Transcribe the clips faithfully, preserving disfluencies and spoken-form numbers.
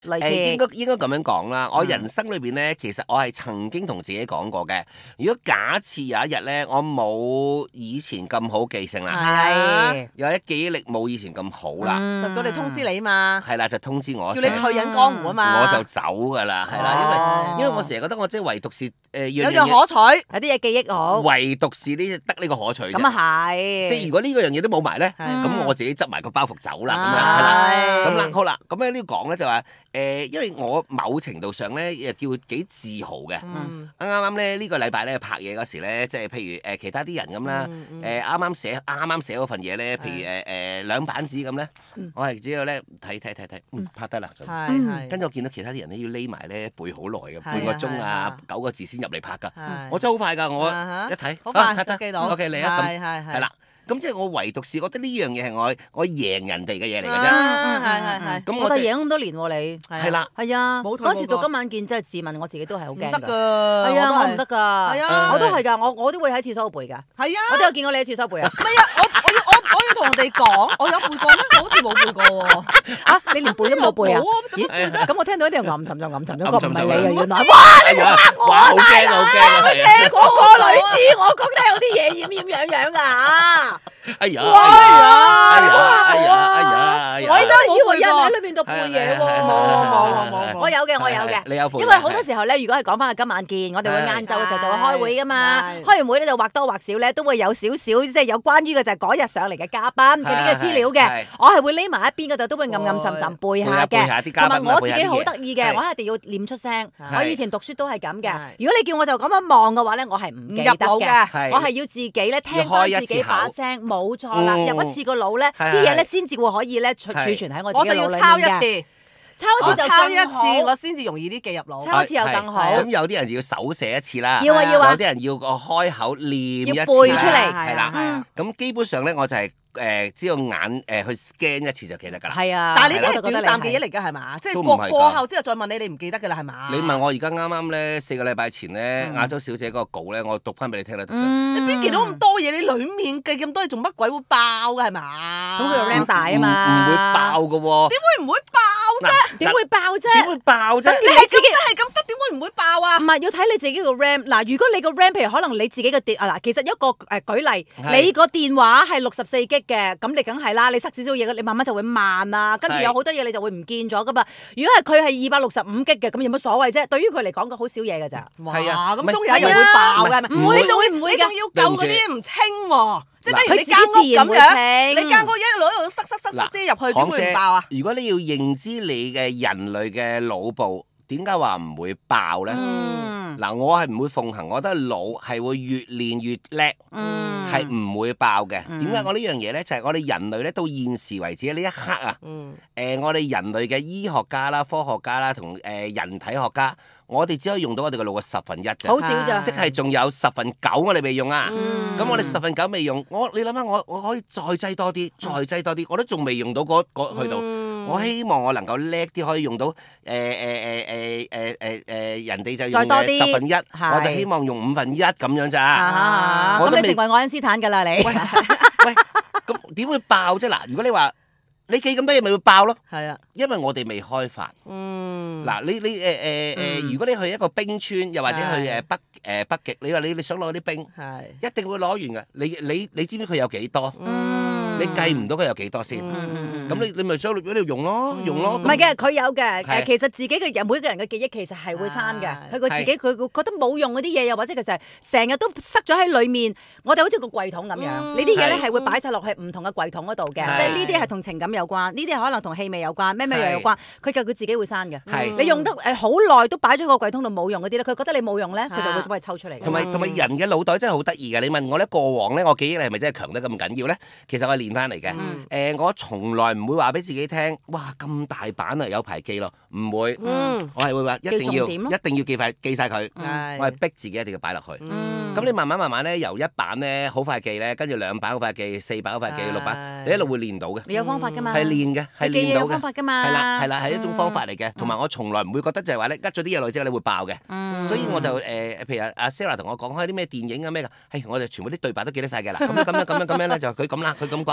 類似誒應該應該咁樣講啦。我人生裏邊咧，其實我係曾經同自己講過嘅。如果假設有一日咧，我冇以前咁好記性啦， 係有啲記憶力冇以前咁好啦， 就叫你通知你嘛， 係啦，就通知我， 叫你退隱江湖啊嘛， 我就走㗎啦，係啦，因為因為我成日覺得我即係唯獨是誒有樣可取， 有啲嘢記憶好， 唯獨是呢得呢個可取啫。 咁啊係， 即係如果呢個樣嘢都冇埋咧，咁我自己執埋個包袱走啦，咁樣係啦。咁啦，好啦，咁咧呢講咧就話誒，因為我某程度上咧又叫幾自豪嘅。啱啱啱咧呢個禮拜咧拍嘢嗰時咧，即係譬如誒其他啲人咁啦，誒啱啱寫啱啱寫嗰份嘢咧，譬如誒誒兩版紙咁咧，我係只有咧睇睇睇睇，嗯拍得啦。跟住我見到其他啲人咧要匿埋咧背好耐嘅，半個鐘啊九個字先入嚟拍㗎。我真係好快㗎，我一睇好快拍得記到。 OK 嚟啊，咁係啦。咁即係我唯獨是覺得呢樣嘢係我我贏人哋嘅嘢嚟嘅啫。 係係係。 咁我就贏咁多年喎，你係啦， 係啊。 嗰嗰時到今晚見真係自問我自己都係好驚㗎。 得㗎， 係啊，我唔得㗎。 係啊， 我都係㗎，我我都會喺廁所度背㗎。 係啊， 我都有見過你喺廁所背啊。 唔係啊，我我要我我要同人哋講，我有背過咩？我好似冇背過喎。 啊，你連背都冇背啊？咦？咁我聽到啲人暗沉就暗沉咗，個唔係你啊，原來。哇！你話我好驚好驚啊！ 嗰個女子，我覺得有啲嘢厭厭癢癢啊！ 哎呀！ 哇！ 哎呀！哎呀！哎呀！ 我真係以為有人喺裏邊度背嘢喎。 冇冇冇冇， 我有嘅，我有嘅。 你有背？ 因為好多時候咧，如果係講翻係今晚見，我哋會晏晝嘅時候就會開會噶嘛。開完會咧就或多或少咧都會有少少即係有關於嘅就係嗰日上嚟嘅嘉賓嘅啲嘅資料嘅。我係會匿埋一邊嗰度，都會暗暗沉沉背下嘅。同埋我自己好得意嘅，我一定要念出聲。我以前讀書都係咁嘅。如果你叫我就咁樣望嘅話咧，我係唔記得嘅。我係要自己咧聽翻自己把聲，冇錯啦。入一次個腦咧，啲嘢咧先至會可以咧儲儲存喺我自己腦裏面嘅。 我就要抄一次， 抄一次就抄一次，我先至容易啲記入腦。 抄一次又更好。 咁有啲人要手寫一次啦， 要啊要啊。 有啲人要個開口念一次， 要背出嚟， 係啦。咁基本上咧，我就係誒只要眼誒去 scan 一次就記得㗎啦。 係啊， 但係呢啲係短暫記憶嚟㗎係嘛？即係過過後之後再問你，你唔記得㗎啦係嘛？ 你問我而家啱啱咧四個禮拜前咧亞洲小姐嗰個稿咧，我讀翻俾你聽啦。 你邊記到咁多嘢？你裡面記咁多嘢，做乜鬼會爆㗎係嘛？ 咁佢個 RAM 大啊嘛， 唔會爆㗎喎。 點會唔會爆啫？ 點會爆啫？ 點會爆啫？ 你係自己係咁塞，點會唔會爆啊？ 唔係要睇你自己個 RAM。嗱，如果你個 RAM 譬如可能你自己嘅電啊嗱，其實一個誒舉例，你個電話係六十四 G 嘅，咁你梗係啦，你塞少少嘢，你慢慢就會慢啊，跟住有好多嘢你就會唔見咗噶嘛。如果係佢係二百六十五 G 嘅，咁有乜所謂啫？對於佢嚟講，個好少嘢㗎咋。 係啊， 咁終有一日會爆㗎， 唔會就會唔會你仲要救嗰啲唔清喎，即係等於你間屋咁樣， 你間屋一路一路塞塞塞塞啲入去，點會唔爆啊？ 如果你要認知你嘅人類嘅腦部，點解話唔會爆咧？嗱，我係唔會奉行，我覺得腦係會越練越叻，係唔會爆嘅。點解我呢樣嘢咧？就係我哋人類咧，到現時為止呢一刻啊，誒，我哋人類嘅醫學家啦、科學家啦同誒人體學家，我哋只可以用到我哋嘅腦嘅十分一啫， 好少咋， 即係仲有十分九我哋未用啊。咁我哋十分九未用，我你諗下，我我可以再擠多啲，再擠多啲，我都仲未用到嗰嗰去到。我希望我能夠叻啲，可以用到誒誒誒誒誒誒誒人哋就用十分一，我就希望用五分一咁樣咋。 咁你成為愛因斯坦㗎啦你？ 喂，咁點會爆啫？嗱，如果你話你記咁多嘢，咪會爆咯。係啊，因為我哋未開發。嗯。嗱，你你誒誒誒，如果你去一個冰川，又或者去誒北誒北極，你話你你想攞啲冰，係一定會攞完㗎。你你你知唔知佢有幾多？你計唔到佢有幾多先？咁你你咪想喺度用咯，用咯。 唔係嘅，佢有嘅。誒，其實自己嘅人，每個人嘅記憶其實係會刪嘅。佢個自己佢覺得冇用嗰啲嘢，又或者佢就係成日都塞咗喺裡面。我哋好似個櫃桶咁樣，呢啲嘢咧係會擺晒落去唔同嘅櫃桶嗰度嘅。即係呢啲係同情感有關，呢啲可能同氣味有關，咩咩嘢有關。佢就佢自己會刪嘅。你用得誒好耐都擺咗個櫃桶度冇用嗰啲咧，佢覺得你冇用咧，佢就會幫你抽出嚟。 同埋同埋人嘅腦袋真係好得意嘅。你問我咧，過往咧，我記憶力係咪真係強得咁緊要咧？其實我係練翻嚟嘅。誒，我從來唔會話俾自己聽，哇咁大版啊，有排記咯，唔會。我係會話一定要一定要記快記曬佢。我係逼自己一定要擺落去。咁你慢慢慢慢咧，由一版咧好快記咧，跟住兩版好快記，四版好快記，六版你一路會練到嘅。 你有方法㗎嘛？ 係練嘅，係練到嘅。 有方法㗎嘛？ 係啦係啦，係一種方法嚟嘅。同埋我從來唔會覺得就係話咧，呃咗啲嘢落去之後你會爆嘅。所以我就誒，譬如阿 Sarah 同我講開啲咩電影啊咩㗎，係我哋全部啲對白都記得晒嘅啦。咁樣咁樣咁樣咁樣咧就佢咁啦，佢咁講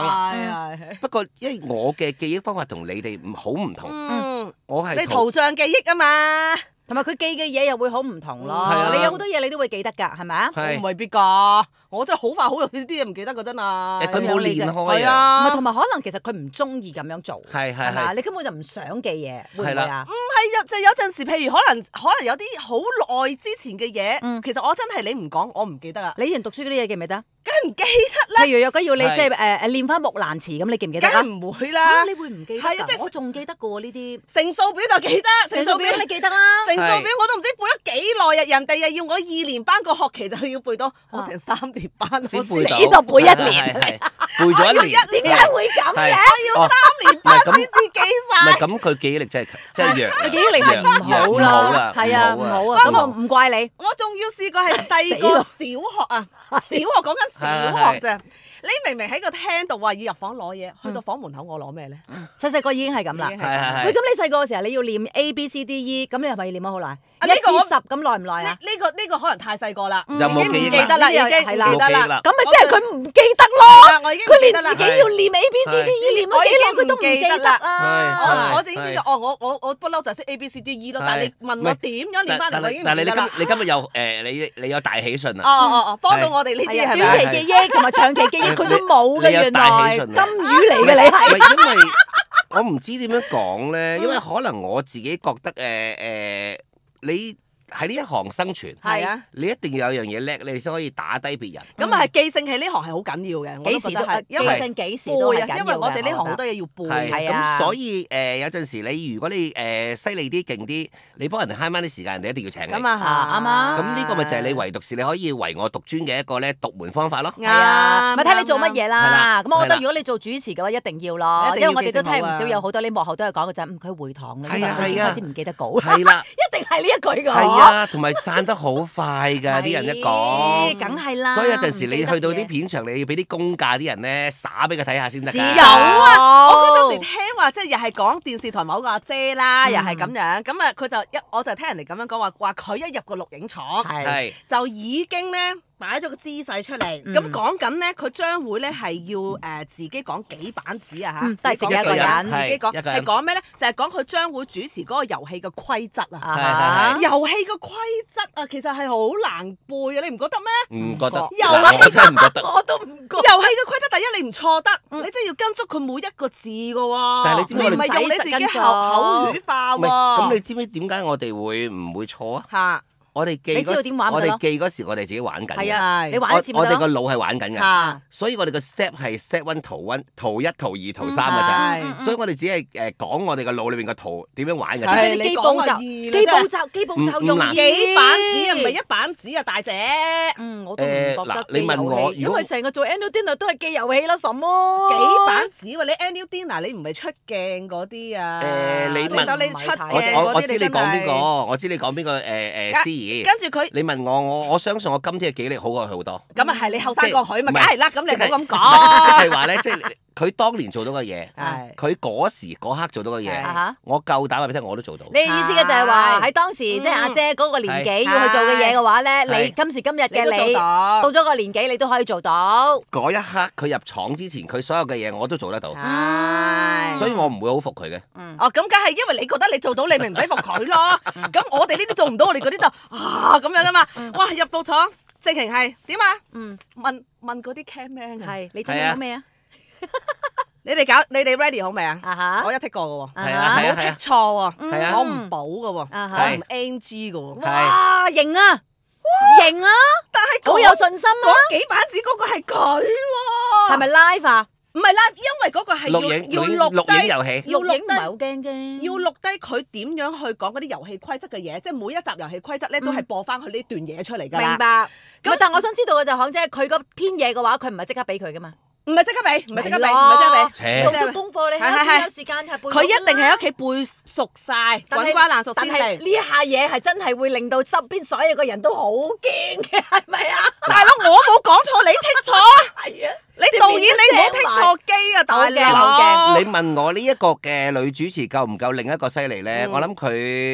講啦。 係係。 不過因為我嘅記憶方法同你哋唔好唔同， 嗯， 我係你圖像記憶啊嘛。 同埋佢記嘅嘢又會好唔同咯。 係啊你有好多嘢你都會記得㗎，係咪啊？ 我唔未必㗎，我真係好快好容易啲嘢唔記得㗎真啊。 誒佢冇練開係啊。 啊， 唔係同埋可能其實佢唔中意咁樣做， 係係係嘛？ 係。 你根本就唔想記嘢，會唔會係啊？ 唔係有就有陣時，譬如可能可能有啲好耐之前嘅嘢， 嗯其實我真係你唔講，我唔記得啊， 你以前讀書嗰啲嘢記唔記得？ 梗係唔記得啦， 譬如若果要你係即係誒誒練翻木蘭辭咁，你記唔記得啊？ 梗係唔會嚇啦。 你會唔記得係啊即係㗎？我仲記得㗎喎呢啲乘數表就記得， 乘數表你記得啦。 乘數表我都唔知背咗幾耐啊！人哋又要我二年班個學期就要背到，我成三年班我先背到， 死都背一年係係係背咗一年。 點解會咁嘅？ 係哦三年班先至記唔晒。 係咁，佢記憶力真係真係弱啊。 佢記憶力係唔好弱啦啦， 係啊，唔好啊，咁我唔怪你。 我仲要試過係細個小學啊，小學講緊小學啫。你明明喺個廳度話要入房攞嘢，去到房門口我攞咩咧？ 細細個已經係咁啦。 已經係係係喂，咁你細個嘅時候你要練 A B C D E，咁你係咪要練咗好耐？一啊呢個我至十咁耐唔耐呢啊？ 呢個呢個可能太細個啦， 有冇已經唔記憶記得啦，已經唔記係啦得啦冇記憶啦。 咁咪即係佢唔記得咯。 啊我已經唔佢記得啦連自己要練 A B C D E 練咗幾耐佢都唔記得啊！ 我係我就已經知道，哦，我我我不嬲就識 A B C D E 咯。但係你問我點樣練翻嚟，我已經唔但係你今記得啦。 你今日有誒你你有大喜訊哦啊！ 哦哦，幫到我哋呢啲係啊， 係咪？ 短期記憶同埋長期記憶佢都冇嘅， 你有原來大喜訊啊金魚嚟嘅你唔係。 係因為我唔知點樣講咧，因為可能我自己覺得誒誒你。喺呢一行生存， 係啊， 你一定要有樣嘢叻，你先可以打低別人。 咁啊係記性喺呢行係好緊要嘅，我幾時都都覺得係，因記為性幾時都係緊要嘅。 因為我哋呢行好多嘢要背。 係係啊咁，所以誒有陣時你如果你誒犀利啲、勁啲，你幫人哋慳翻啲時間，人哋一定要請你。 咁啊啊啱啊咁呢個咪就係你唯獨是你可以唯我獨尊嘅一個咧獨門方法咯。 啱係啊，咪睇你做乜嘢係啦。 啦咁我覺得係啦如果你做主持嘅話，一定要咯， 一定要因為我哋都聽唔記性好啊少有好多你幕後都係講嘅就係，嗯佢回堂啦， 係啊因為佢已經係啊開始唔記得稿， 係啦， 一定係呢一句㗎。 係啊，同埋散得好快㗎，啲人一講。 梗係啦。 所以有陣時你去到啲唔記得嘢片場，你要俾啲公價啲人咧耍俾佢睇下先得㗎。 自由有啊！我嗰陣時聽話，即係又係講電視台某個阿姐啦， 嗯又係咁樣。咁啊，佢就一我就聽人哋咁樣講話，話佢一入個錄影廠係係就已經咧擺咗個姿勢出嚟。 嗯咁講緊咧，佢將會咧係要誒自己講幾版紙啊嚇， 嗯都係自己一個講人自己講係一個人係講咩咧？就係講佢將會主持嗰個遊戲嘅規則啊！ 啊係哈遊戲嘅規則啊，其實係好難背啊！你唔覺得咩？ 唔覺得？ 又嗱我真係唔覺得。 我都唔覺。 遊戲嘅規則，第一你唔錯得，你真係要跟足佢每一個字嘅喎。 但係你知唔知我哋唔係用你自己口唔使口語化唔係， 喎。 咁你知唔知點解我哋會唔會錯啊？ 嚇我哋記你知道嗰時，我點玩㗎咯哋記嗰時，我哋自己玩緊嘅。 係啊， 係你玩我一次咪得咯我哋個腦係玩緊嘅， 嚇所以我哋個 step 係 step one 圖 one 圖一圖二圖三嘅係咋，所以我哋只係誒講我哋個腦裏邊個圖點樣玩嘅係啫。 你你基步驟、 講啊基易啦步驟、基步驟唔唔難用易幾版紙啊？唔係一版紙啊，大姐。 嗯，我都唔覺得誒嗱你問我記遊戲因如果為成個做 annual dinner 都係記遊戲啦，什麼幾版紙喎？你 annual dinner 你唔係出鏡嗰啲啊？ 誒你問到你出鏡我嗰啲， 我我知你真係講邊個，我知你講邊個誒誒司儀。 跟住佢你問我，我我相信我今天嘅記憶力好過佢好多。 咁啊係你後生過佢咪即係梗係啦，咁你唔好咁即講。 係話咧，即係佢當年做到嘅嘢， 係佢嗰時嗰刻做到嘅係嘢啊， 我夠膽話俾你聽，我都做到。 你意思嘅就係話係喺當時即係阿姐嗰個年紀係要去做嘅嘢嘅話咧， 係你今時今日你都做嘅你到到咗個年紀，你都可以做到。 嗰一刻佢入廠之前，佢所有嘅嘢我都做得到， 係所以我唔會好服佢嘅。 哦，咁梗係因為你覺得你做到，你咪唔使服佢咯。咁我哋呢啲做唔到，我哋嗰啲就啊咁樣噶嘛。哇，入到廠，直情係點啊？ 嗯， 問問嗰啲 cameraman 啊， 係你準備好未啊？ 你哋搞，你哋 ready 好未啊？ 啊哈我一剔過嘅喎， 係啊係啊冇剔錯喎， 嗯係啊我唔補嘅喎， 啊哈我唔 N G 嘅喎。 哇，型啊，型啊， 但係好有信心啊！ 嗰幾版紙嗰個係佢喎， 係咪 live 啊？ 唔係啦，因為嗰個係要錄影要錄影錄低。 錄影遊戲， 要錄錄影唔係好驚啫， 要錄低佢點樣去講嗰啲遊戲規則嘅嘢，即係每一集遊戲規則咧都係播翻佢呢段嘢出嚟㗎啦。 明白。咁但係我想知道嘅就係行姐，佢嗰篇嘢嘅話，佢唔係即刻俾佢噶嘛？ 唔係即刻俾，唔係即刻俾，唔係咯係即刻俾。 切做足功課，你喺屋係係係企有時間係背。 佢一定係喺屋企背熟晒， 但係滾瓜爛熟但先嚟。 係呢一下嘢係真係會令到側邊所有嘅人都好驚嘅，係咪啊？ 大佬，我冇講錯，你剔錯。 係啊， 你導演你唔好剔錯機啊，大好驚好佬。 你問我呢一個嘅女主持夠唔夠另一個犀利咧？ 嗯我諗佢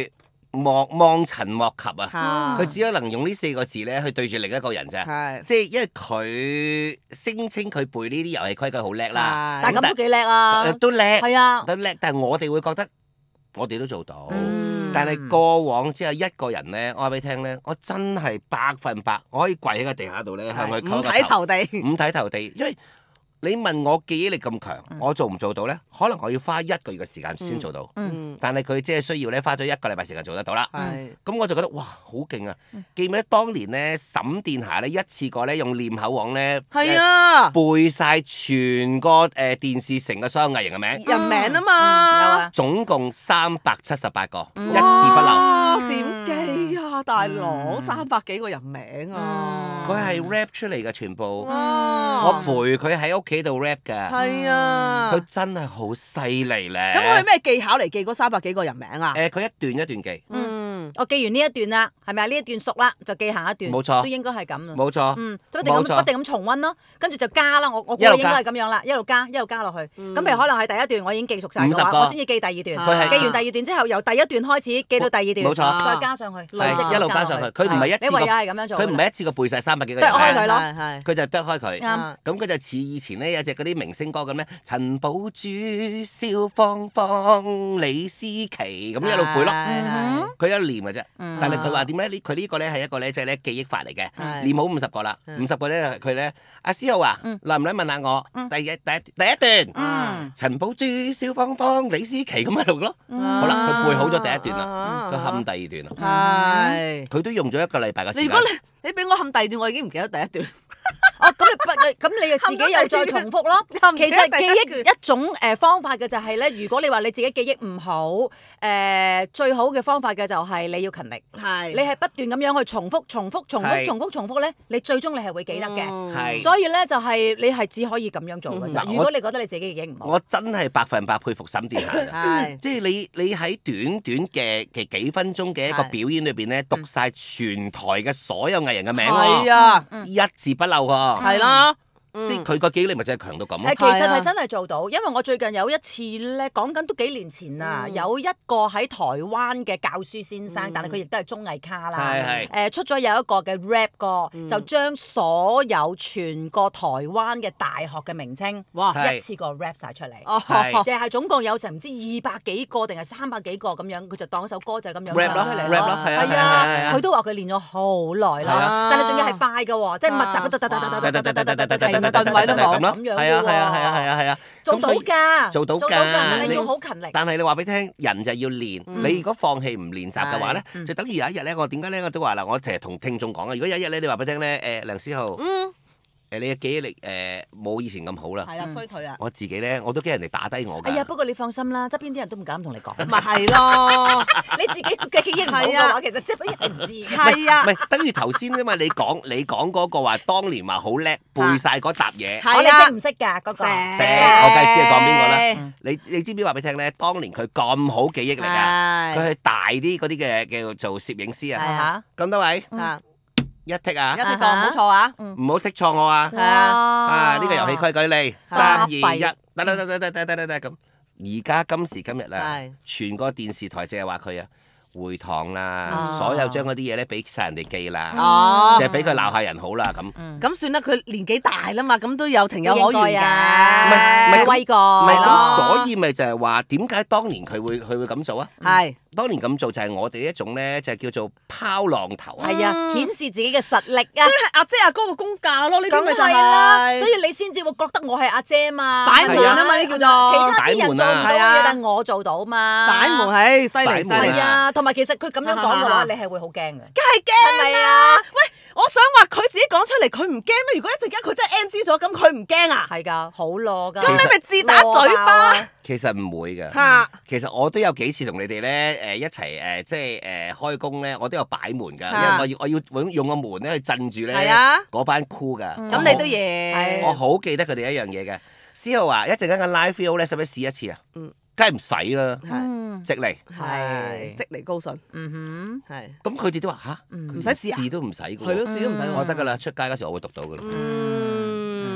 望望塵莫及啊！佢係只可能用呢四個字咧去對住另一個人啫。 係即係因為佢聲稱佢背呢啲遊戲規矩好叻啦， 但係咁都幾叻啊！ 誒都叻， 係啊， 都叻。但係我哋會覺得我哋都做到， 嗯但係過往只有一個人咧，我話俾你聽咧，我真係百分百我可以跪喺個地下度咧向佢五叩個頭， 體投地。 五體投地，因為。你問我記憶力咁強，我做唔做到咧？可能我要花一個月嘅時間先做到， 嗯但係佢即係需要咧花咗一個禮拜時間做得到啦。 係咁我就覺得哇，好勁啊！記唔記得當年咧沈殿霞咧一次過咧用唸口簧咧係啊， 背晒全個誒電視城嘅所有藝人嘅名， 人名啊有嘛， 啊， 總共三百七十八個，一字不漏。 哇點記啊，大佬三百幾個人名啊！ 佢係 rap 出嚟嘅全部， 哇我陪佢喺屋企度 rap 㗎。 係啊， 佢真係好犀利咧！ 咁佢咩技巧嚟記嗰三百幾個人名啊？ 誒，佢一段一段記， 嗯， 我記完呢一段啦，係咪啊？呢一段熟啦，就記下一段， 冇錯都應該係咁啦。 冇錯。 嗯，就一定冇錯咁不定咁重温咯，跟住就加啦。我我估一路應該係咁樣啦，一路加一路加落去。咁譬如可能係第一段我已經記熟晒嘅五十個話，我先至記第二段。 佢係記完第二段之後，由第一段開始記到第二段， 冇錯再加上去，累積係一路加上去，佢唔係一次過， 你唯有係咁樣做㗎啦。 佢唔係一次過背晒三百幾個剁人名， 開佢咯係係佢就剁開佢。 啱咁佢就似以前咧有隻嗰啲明星歌咁咧，陳寶珠、蕭芳芳、李思琪咁一路背咯。 嗯佢一路念嘅啫，但係佢話點咧？呢佢呢個咧係一個咧即係咧記憶法嚟嘅， 係念好五十個啦，五十個咧佢咧，阿思浩啊，耐唔耐問下我第一第一第一段， 嗯陳寶珠、蕭芳芳、李思琪咁喺度咯。好啦，佢背好咗第一段啦，佢冚第二段啦， 係。 佢都用咗一個禮拜嘅時間如果。你你俾我冚第二段，我已經唔記得第一段。 哦，咁你不咁你就自己又再重複咯。其實記憶一種誒方法嘅就係咧，如果你話你自己記憶唔好，誒最好嘅方法嘅就係你要勤力， 係你係不斷咁樣去重複、重複、重複、 係重複、重複咧，你最終你係會記得嘅。 係所以咧就係你係只可以咁樣做嘅啫。 嗯如果你覺得你自己記憶唔好， 我真係百分百佩服沈殿霞㗎。 係即係你你喺短短嘅嘅幾分鐘嘅一個表演裏邊咧，讀晒全台嘅所有藝人嘅名係喎， 啊， 一字不漏喎。 係啦， 即係佢個記憶力咪真係強到咁咯誒。其實係真係做到，因為我最近有一次咧，講緊都幾年前啊，有一個喺台灣嘅教書先生，但係佢亦都係綜藝咖啦。 係係誒出咗有一個嘅 rap 歌，就將所有全個台灣嘅大學嘅名稱， 哇係一次過 rap 晒出嚟。 哦， 係淨係總共有成唔知二百幾個定係三百幾個咁樣，佢就當一首歌就係咁樣 rap 咯唱出嚟 ，rap 咯，係啊係啊係啊啊， 係啊佢都話佢練咗好耐係啦啊， 但係仲要係快嘅喎，即係密集得得得得得得得得得得得得得頓位都冇咁咯， 咁樣係啊係啊係啊係啊係啊， 做到咁所以㗎， 做到㗎但係你要好勤力。 但係你話俾你聽，人就要練。你如果放棄唔練習嘅話咧，就等於有一日咧，我點解咧我都話啦，我成日同聽眾講啊，如果有一日咧，你話俾你聽咧，誒梁思浩， 嗯， 誒你嘅記憶力誒冇以前咁好啦， 係啊，衰退啊， 我自己咧我都驚人哋打低我哎呀， 㗎。 不過你放心啦，側邊啲人都唔敢同你講。 咪係咯， 你自己嘅記憶唔好嘅話，其實側邊人唔知嘅。 係啊唔，係，等於頭先啫嘛，你講你講嗰個話，當年話好叻，背晒嗰沓嘢。 我哋係啊識唔識㗎嗰個？ 識識我梗係知係講邊個啦。你你知唔知話俾你聽咧？當年佢咁好記憶力啊， 係佢係大啲嗰啲嘅叫做攝影師係啊。 嚇。 咁多位啊， 一剔啊一，剔講唔好錯啊， 唔好剔錯我啊！ 係啊， 啊，呢個遊戲規矩嚟，三二一， 巴閉得得得得得得得得得咁。而家今時今日啊係， 全個電視台淨係話佢啊回堂啦， 哦所有將嗰啲嘢咧俾晒人哋記啦， 哦淨係俾佢鬧下人好啦咁。 咁算啦，佢年紀大啦嘛，咁都有情有可原應該㗎。 啊唔係唔係威過。 唔係咁， 咯所以咪就係話點解當年佢會佢會咁做啊？ 係當年咁做就係我哋一種咧，就係叫做拋浪頭啊！ 係啊，顯示自己嘅實力啊。 即係阿姐阿哥個功架咯，呢啲梗咪就係啦， 係所以你先至會覺得我係阿姐嘛。 擺門啊嘛呢叫做其他啲人做唔到嘅擺門啊嘢，但係我做到嘛。 擺門係犀利擺門犀利係，啊，同埋其實佢咁樣講嘅話， 啊你係會好驚嘅。 梗係驚係咪啦啊！ 喂，我想話佢自己講出嚟，佢唔驚咩？如果一陣間佢真係 N G 咗，咁佢唔驚啊？ 係㗎，好攞㗎。 咁你咪自打嘴巴其實唔會嘅。 嚇！ 其實我都有幾次同你哋咧誒一齊誒，即係誒開工咧，我都有擺門㗎， 啊因為我要我要用個門咧去鎮住咧係啊嗰班 crew 㗎。 咁你都係嘢我好記得佢哋一樣嘢嘅。思浩話：一陣間嘅 live video 咧，使唔使試一次啊？ 嗯， 梗係唔使啦， 嗯直嚟。 係即嚟高順， 嗯係咁佢哋都話吓， 嗯唔使試啊試都唔使㗎喎。 係咯，試都唔使嗯喎。 我得㗎啦，出街嗰時我會讀到㗎啦。 嗯，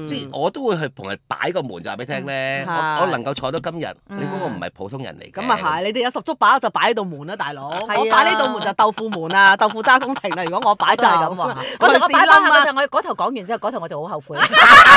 即係我都會去同人擺個門，就話俾你聽咧，我我能夠坐到今日，你嗰個唔係普通人嚟嘅。 咁啊係，你哋有十足把握就擺喺度門啦，大佬。我擺呢度門就豆腐門啊，豆腐渣工程啦。如果我擺就係咁話， 我同我擺翻下就我嗰頭講完之後，嗰頭我就好後悔。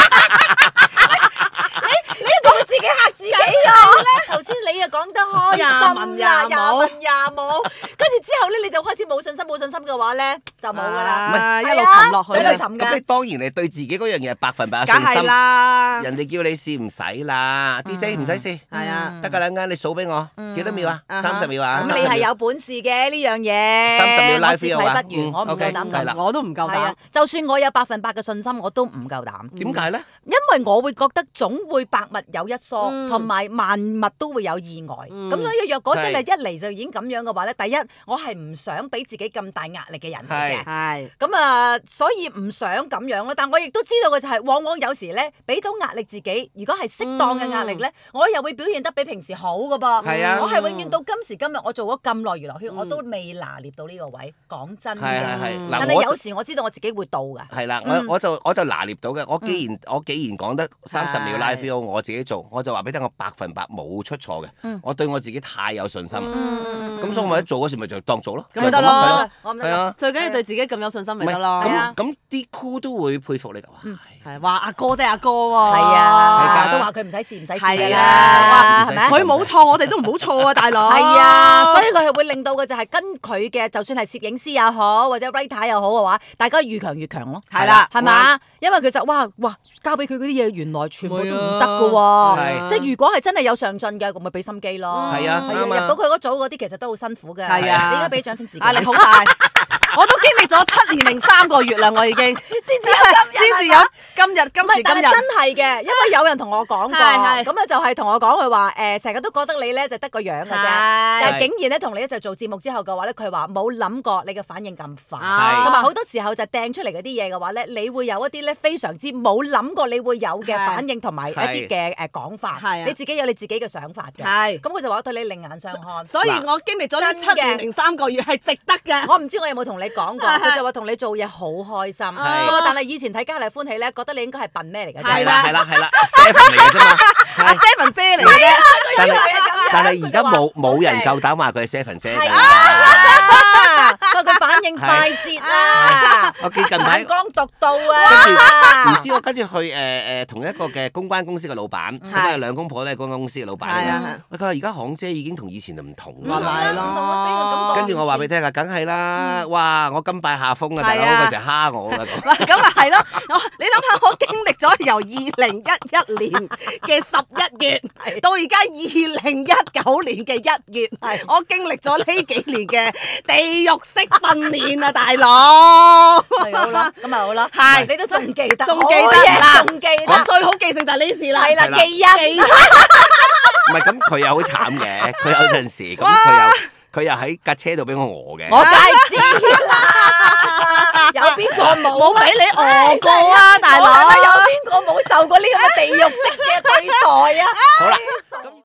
你你做自己嚇自己啊！頭先你又講得開心啦，廿問廿冇，跟住之後咧你就開始冇信心，冇信心嘅話咧就冇噶啦， 一路沉落去。 一路沉嘅。 咁你當然你對自己嗰樣嘢百分百有梗信心。 係啦， 人哋叫你試唔使啦 ，D J 唔使試， 係啊， 得㗎啦，啱你數俾我幾多秒啊？三十秒啊！ 咁你係有本事嘅呢樣嘢。 三十秒 live 睇 view 啊！ 不如我唔夠膽係啦， 我都唔夠膽。 就算我有百分百嘅信心，我都唔夠膽。 點解咧？ 因為我會覺得總會百物有一疏，同埋萬物都會有意外。咁所以若果真係一嚟就已經咁樣嘅話咧，第一我係唔想俾自己咁大壓力嘅人嚟嘅。 係。 咁啊，所以唔想咁樣咯。但我亦都知道嘅就係，往往有時咧，俾到壓力自己，如果係適當嘅壓力咧，我又會表現得比平時好㗎噃。 係啊。 我係永遠到今時今日，我做咗咁耐娛樂圈，我都未拿捏到呢個位。講真嘅。 係係係。 但係有時我知道我自己會到㗎。 係啦，我我就我就拿捏到嘅。我既然我既然講得三十秒 live view，我自己做，我就話俾你聽，我百分百冇出錯嘅。我對我自己太有信心。咁所以我一做嗰時咪就當做咯。 咁咪得咯。 係啊。 最緊要對自己咁有信心咪得咯。 咁咁啲 crew 都會佩服你㗎。 係話阿哥啫阿哥喎。 係啊。都話佢唔使試唔使試㗎啦。係咪？佢冇錯，我哋都唔好錯啊，大佬。 係啊。所以佢係會令到嘅就係跟佢嘅，就算係攝影師也好，或者 writer 又好嘅話，大家越強越強咯。 係啦。 係嘛？因為佢就哇哇交俾佢嗰啲嘢，原來全部都唔得㗎喎。即係如果係真係有上進嘅，咁咪俾心機咯。 係啊。 入到佢嗰組嗰啲其實都好辛苦嘅。 係啊。 你應該俾掌聲自己。 壓力好大。我都經歷咗七年零三個月啦，我已經先至有先至有今日今時今日。 真係嘅，因為有人同我講過，咁啊就係同我講佢話誒，成日都覺得你咧就得個樣嘅啫，但係竟然咧同你一齊做節目之後嘅話咧，佢話冇諗過你嘅反應咁快，同埋好多時候就掟出嚟嗰啲嘢嘅話咧，你會有一啲咧非常之冇諗過你會有嘅反應同埋一啲嘅誒講法，你自己有你自己嘅想法嘅，咁佢就話對你另眼相看。 所以我經歷咗呢七年零三個月係值得嘅。 我唔知我有冇同你講過，佢就話同你做嘢好開心。但係以前睇《家麗歡喜》咧，覺得你應該係笨咩嚟嘅啫。 係啦係啦係啦 ，seven 嚟嘅啫嘛。 阿 seven 姐嚟嘅啫。 但係但係而家冇冇人夠膽話佢係 seven 姐㗎。 不過佢反應快捷啊！ 我記近排眼光獨到啊！ 唔知我跟住去誒誒同一個嘅公關公司嘅老闆，咁啊兩公婆咧公關公司嘅老闆嚟嘅。佢話而家行姐已經同以前就唔同啦。 係咯。 跟住我話俾你聽啊，梗係啦！哇，我金拜下風啊，大佬嗰時蝦我㗎。 咁啊係咯，你諗下我經歷咗由二零一一年嘅十一月到而家二零一九年嘅一月，我經歷咗呢幾年嘅地獄式訓練啊，大佬。 係好啦，咁咪好啦。 係， 你都仲記得， 仲記得啦， 仲記得。 我最好記性就係呢事啦。 係啦，記一。 唔係咁，佢又好慘嘅。佢有陣時咁，佢又佢又喺架車度俾我餓嘅。 我梗係知啦，有邊個冇冇俾你餓過啊，大佬？ 有邊個冇受過呢咁嘅地獄式嘅對待啊？ 好啦，